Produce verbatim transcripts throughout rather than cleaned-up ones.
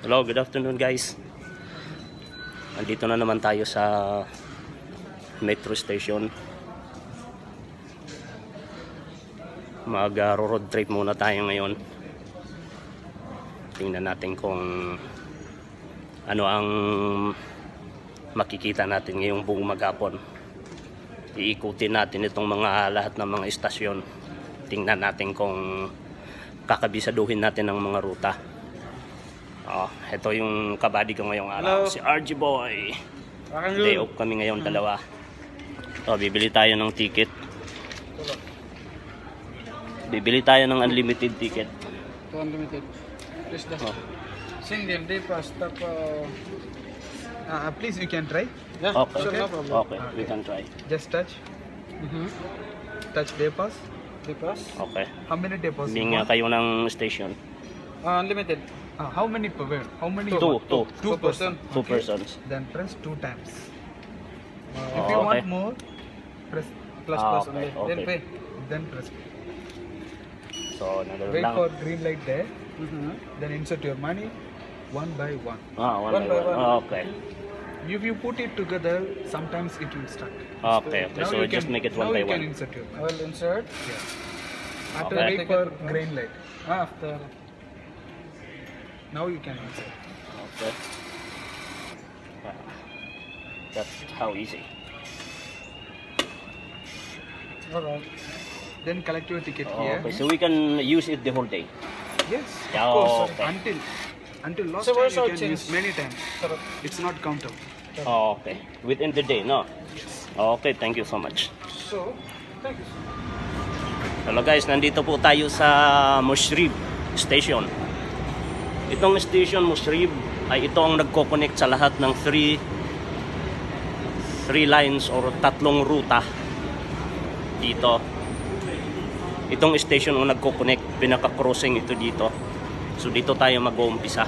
Hello, good afternoon guys. Andito na naman tayo sa metro station. Mag uh, road trip muna tayo ngayon. Tingnan natin kung ano ang makikita natin ngayong buong maghapon. Iikutin natin itong mga lahat ng mga istasyon. Tingnan natin kung kakabisaduhin natin ang mga ruta. Oh, ito yung kabady ko ngayong araw. Hello. Si R G Boy. Day off kami ngayon, hmm. dalawa. So, bibili tayo ng ticket. Bibili tayo ng unlimited ticket. Ito unlimited. Please the oh. Single day pass. Tap, uh, uh, please you can try. Yeah, okay. Sure, no problem. Okay, okay, we can try. Just touch. Mm-hmm. Touch day pass. Day pass. Okay. How many day pass? Binga kayo ng station. Uh, unlimited. Uh, how many per How many? Two. Two. Two, two person. Two okay. persons. Then press two times. Uh, oh, if you okay. want more, press plus ah, plus okay. only. Okay. Then pay. Then press pay. So, wait lang. for green light there. Mm-hmm. Then insert your money one by one. Ah, one, one by, by one. one. Oh, okay. If you put it together, sometimes it will stuck. Okay. Okay. So, so just can, make it one by one. Now you one. can insert your money. I will insert. Yeah. After okay. wait for green light. After. Now you can insert. Okay. That's how easy. Alright. Then collect your ticket oh, here. Okay, so we can use it the whole day. Yes. Yeah, of course. okay. Until until last so time you can change? use many times. It's not countable. Oh, okay. Within the day, no? Yes. Okay, thank you so much. So, thank you. Hello guys, nandito po tayo sa Mushrib Station. Itong station Mushrib ay ito ang nagko-connect sa lahat ng three three lines or tatlong ruta dito. Itong station ang nagko-connect, pinaka-crossing ito dito. So dito tayo mag-uumpisa.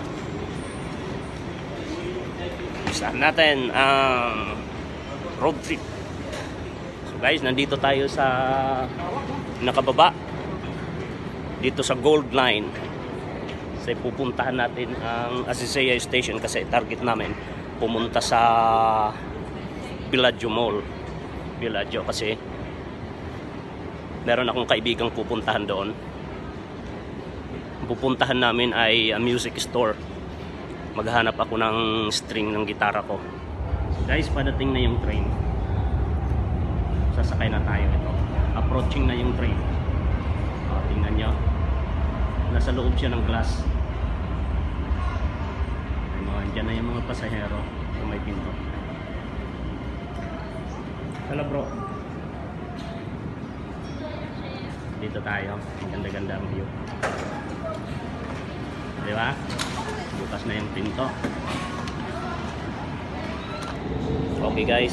Umpisahan natin ang road trip. So guys, nandito tayo sa nakababa dito sa Gold Line. So pupuntahan natin ang Azizia Station kasi target namin pumunta sa Bellagio Mall. Bellagio kasi meron akong kaibigang pupuntahan doon. Pupuntahan namin ay a music store. Maghanap ako ng string ng gitara ko. Guys, padating na yung train. Sasakay na tayo ito. Approaching na yung train. O, tingnan nyo. Nasa loob siya ng glass. Diyan na yung mga pasahero sa may pinto. Hello bro. Dito tayo. Ang ganda-ganda ang view. Diba? Bukas na yung pinto. Okay guys.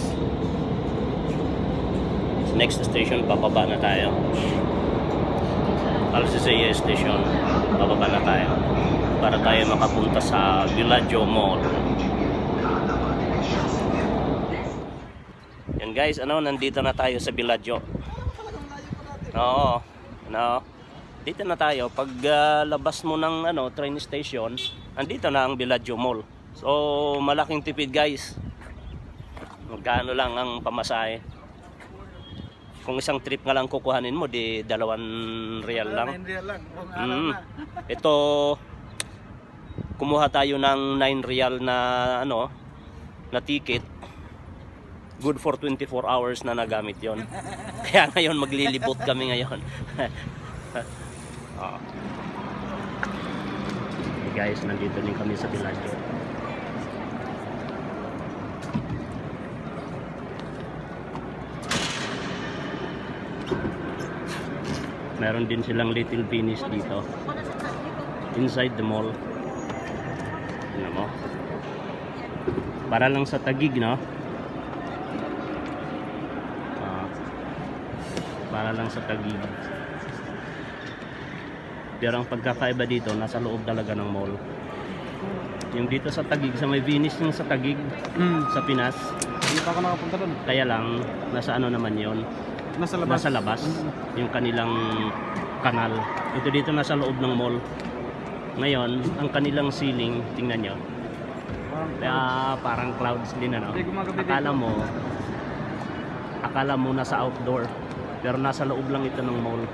Next station, papaba na tayo. Azizia Station. Papaba na tayo para tayo makapunta sa Bellagio Mall. Yan guys, ano, nandito na tayo sa Bellagio. Oo, no. Dito na tayo. Pag uh, labas mo ng ano, train station, andito na ang Bellagio Mall. So, malaking tipid guys. Magkano lang ang pamasahe. Kung isang trip nga lang kukuhanin mo, di dalawan real lang. Real lang. Mm. Ito, kumuha tayo ng nine real na ano na ticket. Good for twenty-four hours na nagamit yon. Kaya ngayon maglilibot kami ngayon. Oh. Okay guys, nandito din kami sa Bellagio. Meron din silang Little Venice dito. Inside the mall. Ano mo? Para lang sa Taguig, no? Uh, para lang sa Taguig. Pero ang pagkakaiba dito, nasa loob talaga ng mall. Yung dito sa Taguig, sa may Venice yung sa Taguig, mm. sa Pinas. Hindi pa ako nakapunta doon. Kaya lang, nasa ano naman yon? Nasa labas. Nasa labas. Mm. Yung kanilang kanal. Ito dito nasa loob ng mall. Ngayon, ang kanilang ceiling, tingnan nyo. Kaya parang clouds din ano. Akala mo, akala mo nasa outdoor. Pero nasa loob lang ito ng mall.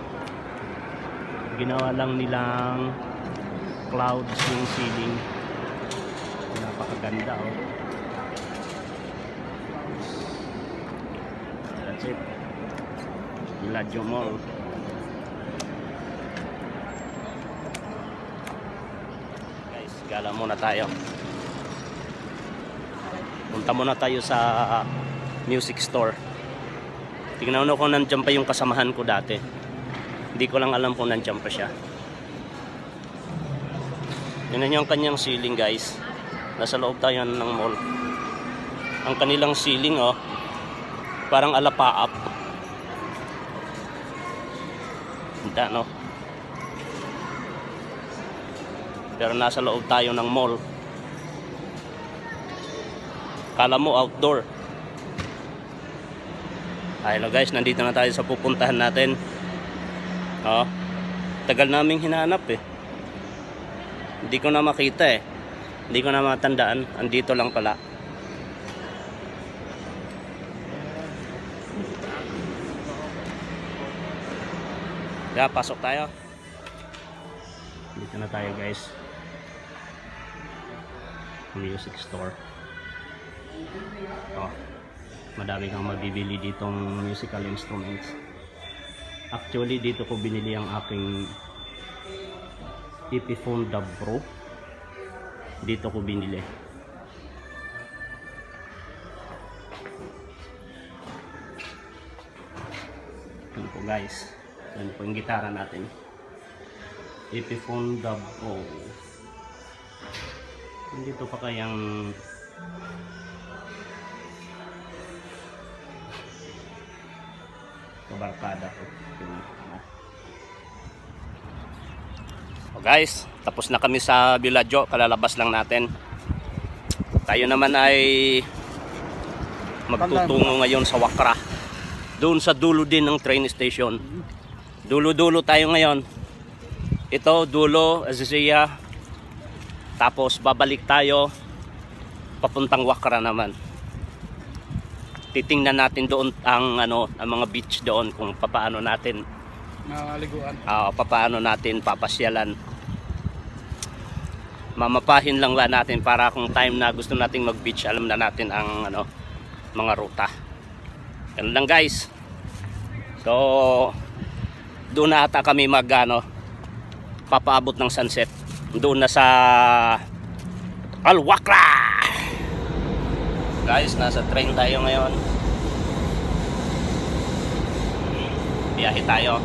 Ginawa lang nilang clouds yung ceiling. Napakaganda oh. That's it. Villaggio Mall. Guys, gala muna tayo. Punta muna tayo sa music store. Tingnan mo kung nandiyan pa yung kasamahan ko dati. Hindi ko lang alam kung nandiyan pa siya. Tingnan nyo ang kanyang ceiling guys. Nasa loob tayo ng mall. Ang kanilang ceiling oh, parang alapaap. Hindi no. Pero nasa loob tayo ng mall. Kala mo outdoor. Ay, hello guys, nandito na tayo sa pupuntahan natin. Oh, tagal naming hinahanap eh. Hindi ko na makita eh. Hindi ko na matandaan. Andito lang pala. Kaya pasok tayo. Dito na tayo guys. Music store. Oh, madami kang mabibili ditong musical instruments. Actually dito ko binili ang aking Epiphone Dub Pro. Dito ko binili. Yan po guys. Yan po yung gitara natin. Epiphone Dub Pro. Dito pa kayang kabarkada ko. So guys, tapos na kami sa Villaggio, kalalabas lang natin. Tayo naman ay magtutungo ngayon sa Wakra. Doon sa dulo din ng train station. Dulo-dulo tayo ngayon. Ito, dulo, Azizia. Tapos babalik tayo papuntang Wakra naman. Titingnan natin doon ang ano, ang mga beach doon kung papaano natin maliguan. Ah, uh, papaano natin papasyalan. Mamapahin lang ba natin para kung time na gusto nating mag-beach, alam na natin ang ano, mga ruta. Ganun lang guys. So, doon na ata kami mag ano, papaabot ng sunset. Doon na sa Al Wakra. Guys, nasa train tayo ngayon. Biyahe tayo.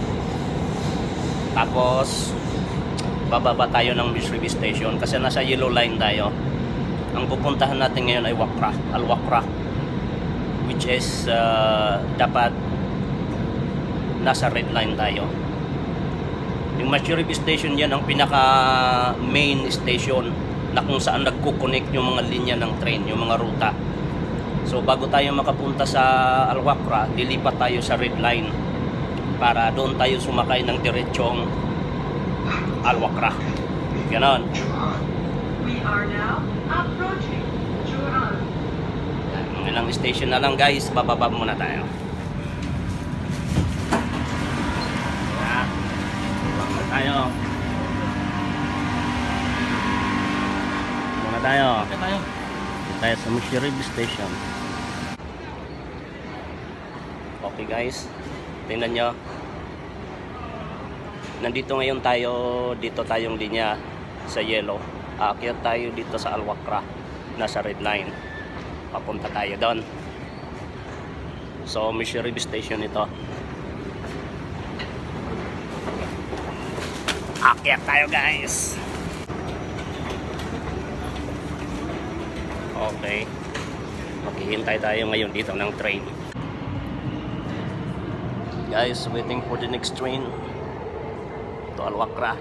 Tapos bababa tayo ng Misribi Station kasi nasa yellow line tayo. Ang pupuntahan natin ngayon ay Wakra, Al Wakra, which is uh, dapat nasa red line tayo. Yung Misribi Station yan ang pinaka main station na kung saan nagko-connect yung mga linya ng train, yung mga ruta. So bago tayo makapunta sa Al Wakra, lilipat tayo sa red line para doon tayo sumakay ng diretsong Al Wakra. Ganon. We are now approaching Juran. Mga ilang station na lang guys, bababa muna tayo. Yan. Bababa tayo. Muna tayo. Okay tayo. Dito tayo sa Misribi Station. Okay guys, tingnan nyo. Nandito ngayon tayo, dito tayong linya sa yellow. Aakyat tayo dito sa Al Wakra, nasa red line. Papunta tayo doon. So, Misribi Station ito. Aakyat tayo guys. Okay. Maghihintay tayo ngayon dito ng train. Guys, waiting for the next train to Al Wakra.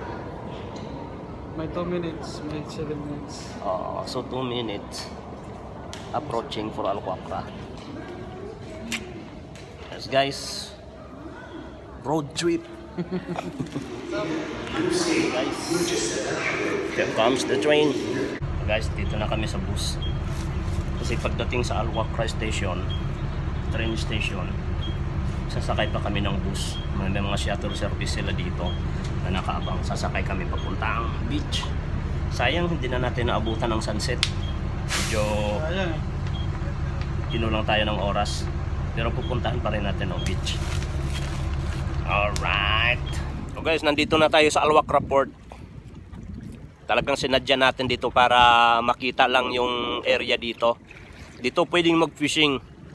May two minutes, may seven minutes. Uh, so two minutes approaching for Al Wakra. Yes guys, road trip Guys, here comes the train. Guys, dito na kami sa bus. Kasi pagdating sa Al Wakrah Station, train station, sasakay pa kami ng bus. May mga shuttle service sila dito na nakaabang. Sasakay kami papuntang beach. Sayang hindi na natin naabutan ng sunset. Medyo Ayan. kinulang tayo ng oras. Pero pupuntahan pa rin natin ang beach. Alright. So guys, nandito na tayo sa Al Wakrah Port. Talagang sinadya natin dito para makita lang yung area dito. Dito pwedeng mag-fishing.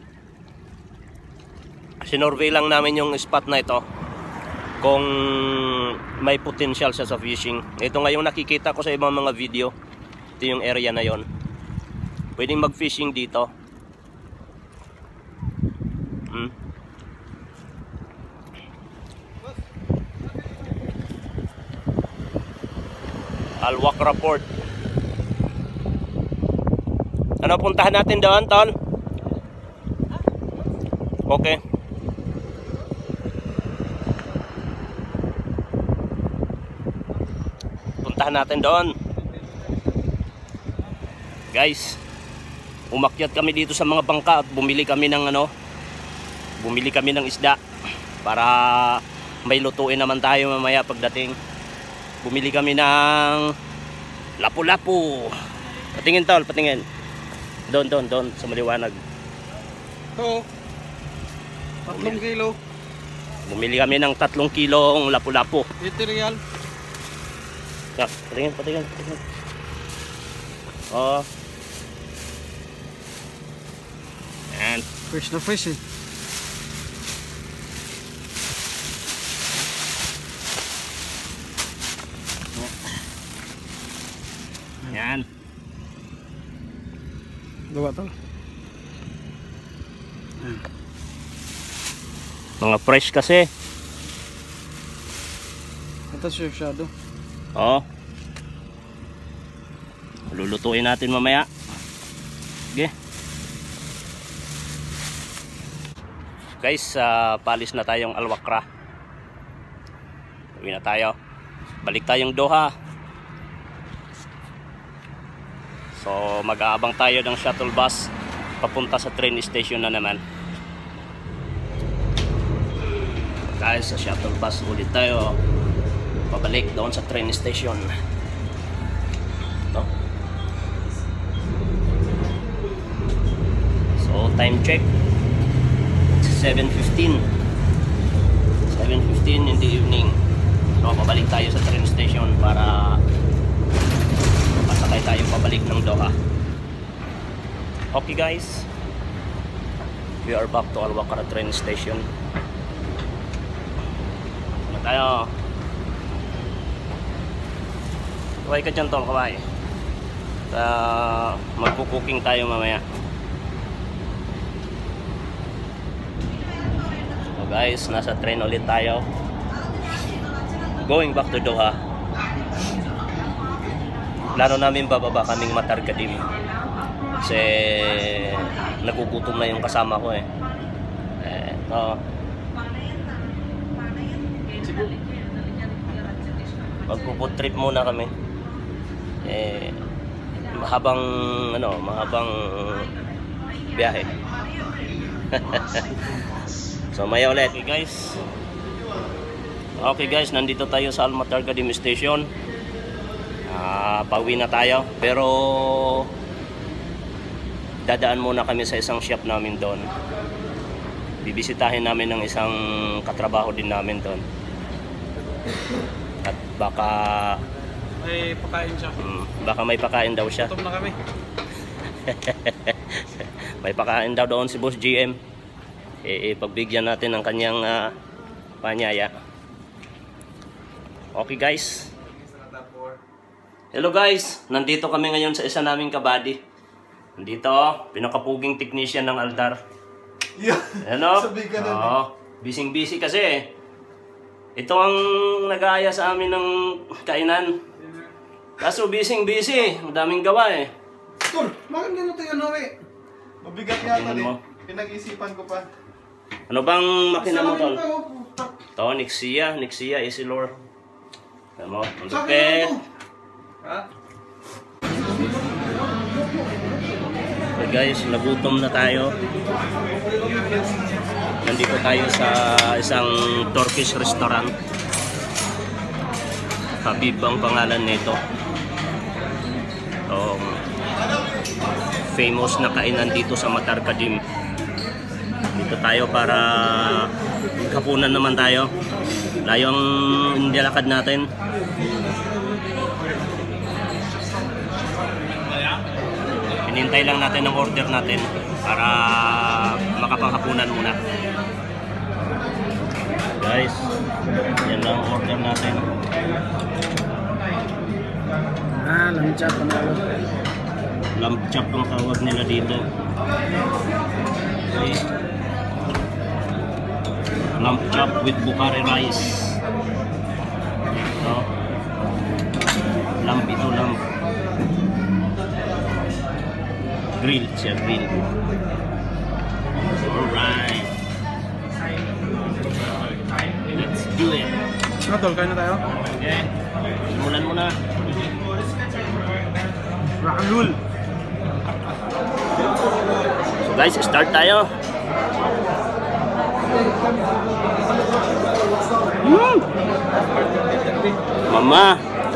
Sinorvey lang namin yung spot na ito kung may potential siya sa fishing. Ito nga yung nakikita ko sa ibang mga video. Ito yung area na yon. Pwedeng mag-fishing dito. Hmm. Al Wakrah Port. Ano puntahan natin doon, Tol? Okay. Puntahan natin doon. Guys, umakyat kami dito sa mga bangka at bumili kami ng ano, bumili kami ng isda para may lutuin naman tayo mamaya pagdating. Bumili kami ng lapu-lapu. Patingin, Tol, patingin. Doon, doon, doon sa maliwanag. Ito. Tatlong kilo. Bumili kami ng tatlong kilong lapu-lapu. eighty real. Ya, patingin, patingin, patingin. Oh. Yan. Fresh na fresh eh. Yan. Gawa to. Mga fresh kasi. Ito siya shadow. Oh. Lulutuin natin mamaya. Okay. Guys, uh, palis na tayong Al Wakrah. Uwi na tayo. Balik tayong Doha. So mag-aabang tayo ng shuttle bus papunta sa train station na naman. Guys, sa shuttle bus ulit tayo pabalik doon sa train station. Ito. So time check seven fifteen seven fifteen in the evening. So pabalik tayo sa train station para pasakay tayo pabalik ng Doha. Okay guys, we are back to Al Wakrah train station. Ano tayo? Kaway ka dyan, Tol, kaway. Uh, magkukuking tayo mamaya. So guys, nasa train ulit tayo. Going back to Doha. Plano namin bababa kaming Matargadim kasi nagugutom na yung kasama ko eh. Eh, no. Magpo-food trip muna kami. Eh, mahabang ano, mahabang biyahe. So maya ulit, okay guys. Okay guys, nandito tayo sa Al Matargadim Station. Uh, pauwi na tayo, pero dadaan muna kami sa isang shop namin doon. Bibisitahin namin ng isang katrabaho din namin doon. At baka May pakain siya. um, baka may pakain daw siya. Gutom na kami. May pakain daw doon si Boss G M. Eh, pagbigyan natin ng kanyang uh, panyaya. Okay guys. Hello guys, nandito kami ngayon sa isa naming kabady. Nandito, pinakapuging technician ng Aldar. Yeah. Ano? Sabi ka na. Oo, busy-busy kasi eh. Ito ang nag-aaya sa amin ng kainan. Kaso busy-busy, madaming gawa eh. Tol, bakit hindi mo tayo nawi? Mabigat yata Tingnan din. mo. Pinag-isipan ko pa. Ano bang makina mo, Tol? Sabi ko, putak. To, Nixia, Nixia, Isilor. Alam mo, ang Sa akin lupit. naman to. Ha? Okay guys, nagutom na tayo. Nandito tayo sa isang Turkish restaurant. Habib ang pangalan nito. Um, famous na kainan dito sa Matar Kadim. Dito tayo para kapunan naman tayo. Layo ang nilakad natin. Hinintay lang natin ang order natin para makapanghapunan muna. Guys, yan lang ang order natin. Ah, lamcha panalo. Lamb chop ang tawag nila dito. See? Lamb chop with Bukhari rice. No? Lamb ito, lamb. Grill siya, grill. Alright. Let's do it. Ano tol, kain na tayo? Okay. Simulan mo na. Rock and roll. So guys, start tayo. Mm. Mama.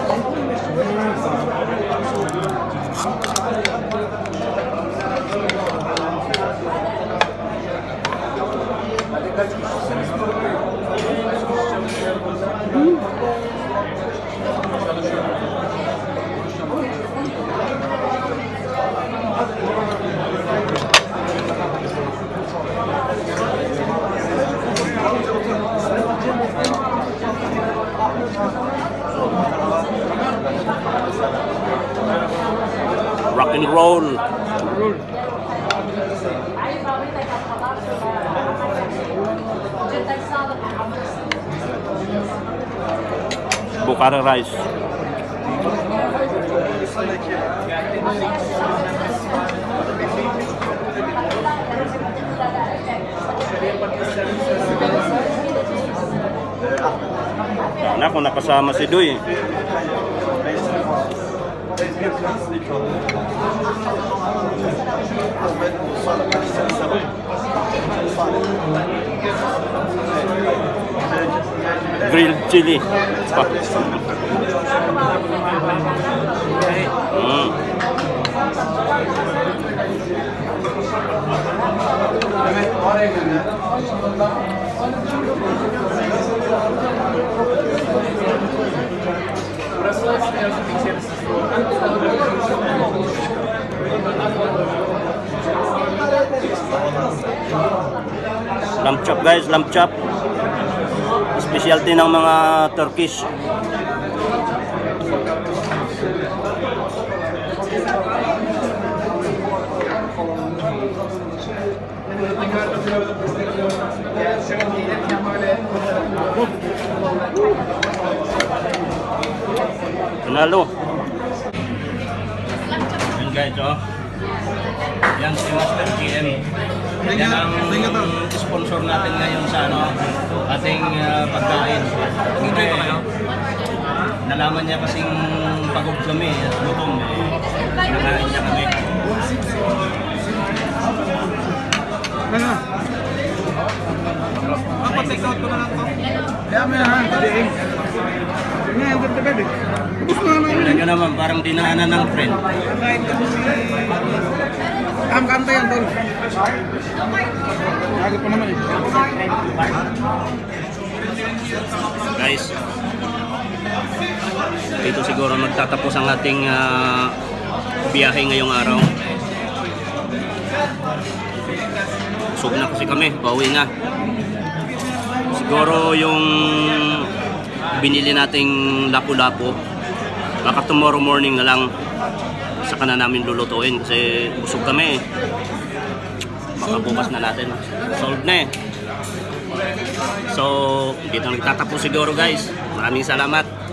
Rock and roll. Roll. Bukhara rice. Sana kung nakasama si Duy. Grilled chili. Mm. Lamb chop guys, lamb chop. Specialty ng mga Turkish. Panalo. Yan guys, oh. Yan si Master G M. Yan ang sponsor natin ngayon sa ano, ating uh, pagkain. Hindi pa kayo? Nalaman niya kasing pagod kami at gutom eh. Nakain niya kami. Ano? Ako, take out ko na lang to. Kaya may nahan, kadiing. Ngayon, ang ganda bebe. Gusto na naman. Tignan nyo naman, parang dinahanan ng trend. Kahit ka si... Am kanta yan, tol. Lagi pa naman eh. Guys, dito siguro magtatapos ang ating uh, biyahe ngayong araw. Busog na kasi kami, pauwi na. Siguro yung binili nating lapu-lapu, baka tomorrow morning na lang saka na namin lulutuin kasi busog kami. Baka bukas na natin. Solved na eh. So, dito nagtatapos siguro guys. Maraming salamat.